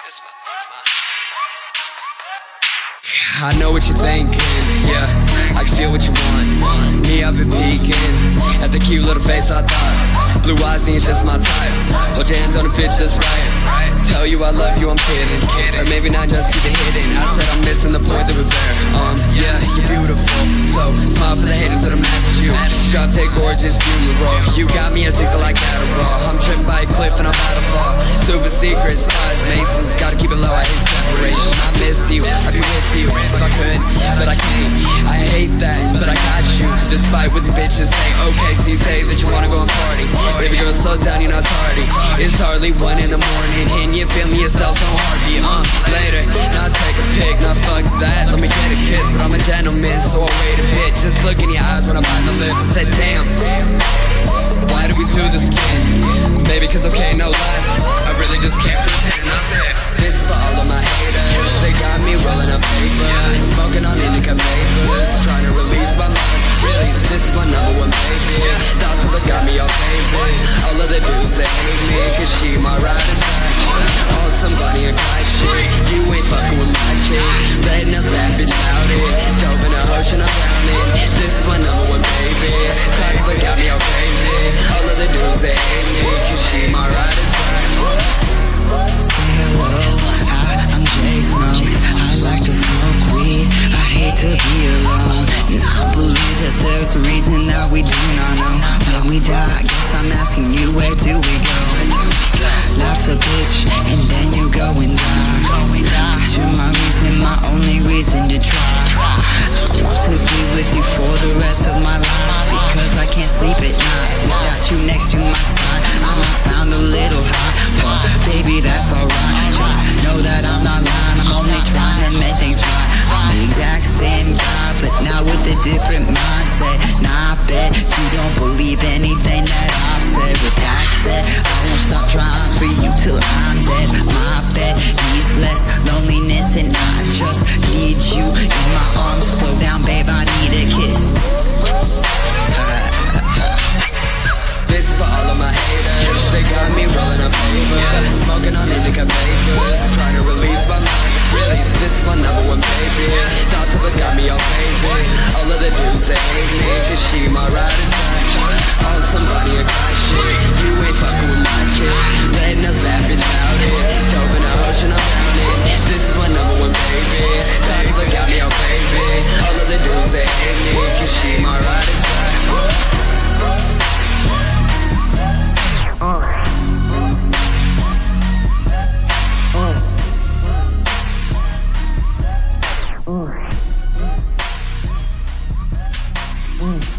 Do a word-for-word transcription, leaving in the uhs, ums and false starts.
I know what you're thinking, yeah, I can feel what you want. Me, I've been peeking at the cute little face I thought. Blue eyes ain't just my type. Hold your hands on the fit just right. Tell you I love you, I'm kidding, or maybe not, just keep it hidden. I said I'm missing the point that was there. Um, yeah, you're beautiful, so smile for the haters that are mad at you. Drop take gorgeous funeral. You got me addicted like Adderall. I'm tripping by a cliff and I'm about to fall. Super secret spies, Masons, gotta keep it low. I hate separation. I miss you, I'd be with you if I could, but I can't. I hate that, but I got you. Despite what these bitches say. Okay, so you say that you wanna go and party. Baby girl, slow down, you're not tardy. It's hardly one in the morning, and you feel me yourself so heartbeat. Uh, later, now take a pic, now fuck that. Let me get a kiss, but I'm a gentleman, so I'll wait a bit. Just look in your eyes when I bite the lip and say, damn, why do we do this again? Baby, cause okay, no lie, I really just can't pretend. I said, this is for all of my haters. They got me rolling up papers, smoking on indica vapors, trying to release my mind. Really, this is my number one baby. Thoughts of it got me all favorite. All of the dudes that hate me, cause she my ride and die. On somebody a guy shit. You ain't fucking with my chick. Letting us bad bitch out it. Dove in the ocean, I'm drowning. This is my number one baby. Thoughts of it got me all favorite. All of the dudes that hate me, cause she my ride and die. Say hello, hi, I'm Jay Smokes. I like to smoke weed, I hate to be alone. And I believe that there's a reason that we do not know. When we die, I guess I'm asking you, where do we go? Life's a bitch, and then you go and die. But you're my reason, my only reason to try. I want to be with you for the rest of my life, because I can't sleep at night without you next to my side. I might sound a little high, but baby, that's alright. Just know that I'm not lying, I'm only trying to make things right. I'm the exact same guy, but now with a different mindset. Nah, I bet you don't believe anything that I've said. With that said, I won't stop trying for you till I'm dead. My bet needs less loneliness, and I just need you in my arms. Slow down, babe, I need a kiss. This is for all of my haters. They got me rolling up papers, smoking on indica vapors, trying to release my mind. Really, this is my number one baby. Thoughts of it got me all favorite. All of the dudes that hate me, cause she my ride and die. On somebody a guy shit. You ain't fucking with my chick. Letting us bad bitch out it. Dove in the ocean, I'm drowning. This is my number one baby. Thoughts of it got me all favorite. All of the dudes that hate me, cause she my ride and die. Uh. Uh. Uh.